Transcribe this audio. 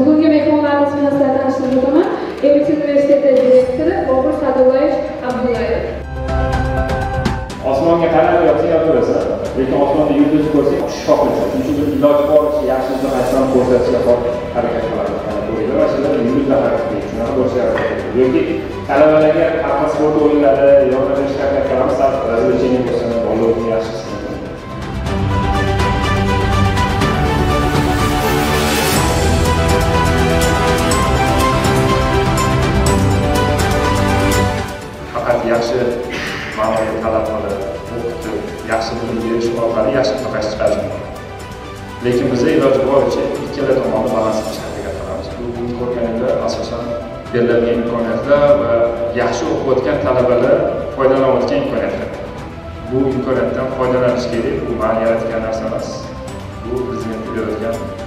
Bugungi mehmonlarimiz bilan sizlarni tanishtirib o'taman. MIT universiteti direktori Bobur Sa'dullayev Abdullayev. Osmonga qarab yotaverasan, lekin osmonda yulduz ko'rsang shok uchun. Chunki iloji boricha yaxshi jihatdan ko'rsatishga harakat qiladi. Qo'ydi va sizlar yulduzlar harakat shunaqa bo'lsa yoki talabalarga qattiq sport o'yinlari yordamlashga harakat qilamiz, razрешение bo'lsa, bola uchun yaxshi. Faqat yaxshi ma'lumot talab qilib, o'qitib, yaxshi bilim berish orqali yaxshi natijaga chiqarish mumkin. Lekin biz iloji boricha ikkala tomonni balans qilishga harakat qilamiz. Bu ko'rganimda asosan beriladigan imkoniyatlar va yaxshi o'qiyotgan talabalar foydalanayotgan imkoniyatlar. Bu imkoniyatdan foydalanish kerak. Bu ma'ni yaratgan narsa emas. Bu prezident berayotgan